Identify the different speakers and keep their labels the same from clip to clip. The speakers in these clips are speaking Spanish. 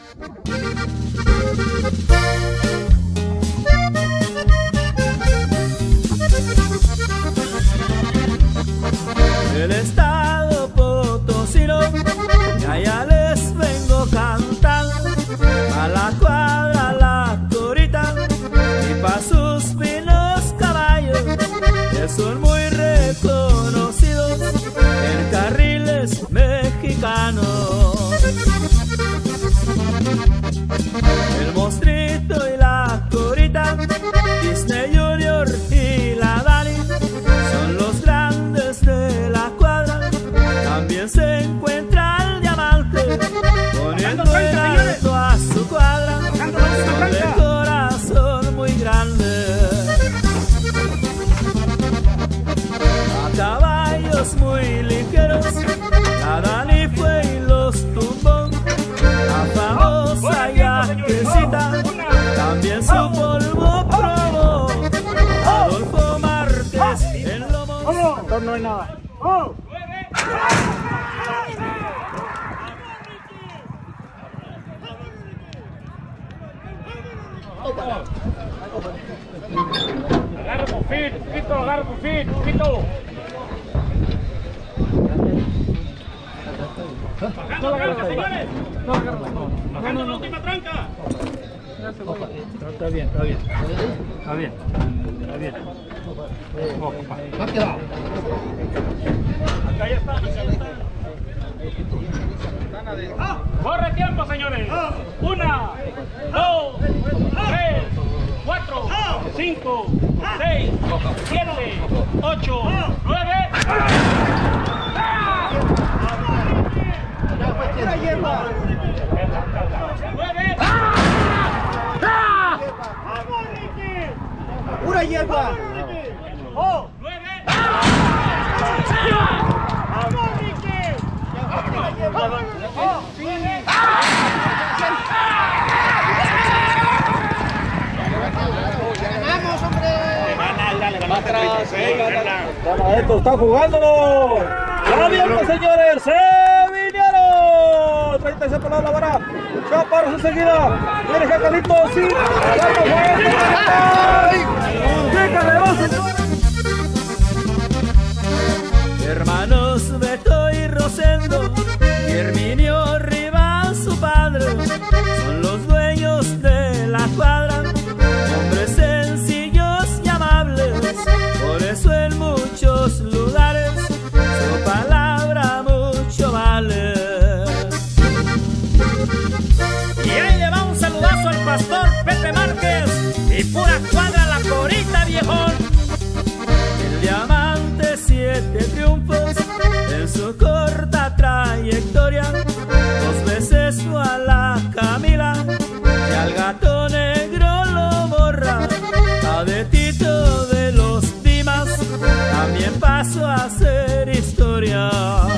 Speaker 1: El estado potosino, y allá les vengo cantando, a la cuadra la corita, y pa' sus finos caballos, que son muy reconocidos en carriles mexicanos. El Monstruito y la Corita, Disney Junior y la Dani, son los grandes de la cuadra. También se encuentra el Diamante, poniendo en alto a su cuadra. Son de corazón muy grande, a caballos muy ligeros. La Dani fue y los tumbó, la famosa yaquecita también su polvo probó. Adolfo Márquez en lomos.
Speaker 2: ¡Vamos! No hay nada. ¡Oh!
Speaker 3: Agarra con fit, poquito, agarra con fit, poquito. No la agarra, señores. No la agarra. Bajando la última tranca.
Speaker 2: Está bien, está bien. Está bien. Está bien.
Speaker 3: Acá ya está, ¡corre tiempo, señores! 1, 2, 3, 4, 5, 6, 7, 8, 9.
Speaker 2: ¡Pura hierba!
Speaker 3: 9.
Speaker 2: ¡Pura hierba!
Speaker 3: 9.
Speaker 2: ¡Ganamos, hombre!
Speaker 1: Esto está jugando. ¡Ya vienen, señores! ¡Se vinieron! 36 por la vara. Chaparros enseguida. Viene Jacalito, sí. Hermanos Beto y Rosendo, y Herminio Rivas, su padre, son los dueños de la cuadra. Hombres sencillos y amables, por eso en muchos lugares su palabra mucho vale. Y ahí le va un saludazo al pastor Pepe Márquez y pura cuadra la Corita, viejón. El Diamante 7 triunfos en su corta trayectoria, 2 veces fue a la Camila y al Gato Negro lo borra. Cadetito de los Dimas también pasó a hacer historia.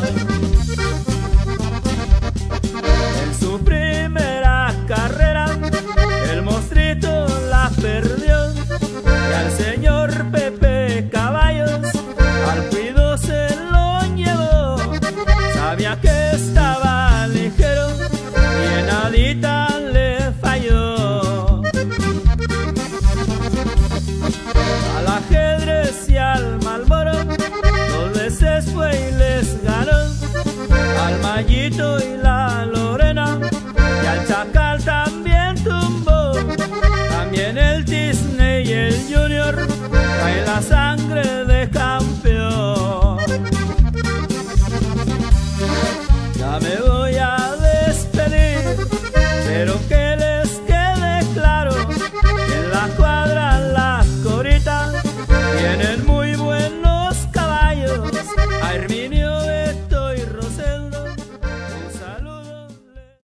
Speaker 1: En su primera carrera el Monstruito la perdió, y al señor Pepe Caballos al cuido se lo llevó. Sabía que estaba ligero y en nadita le falló. Al ajedrez y al Malboro 2 veces fue y les ganó. Al Mallito y la Lorena y al Chacal también tumbó. También el Disney y el Junior trae la sangre de campeón. Ya me voy.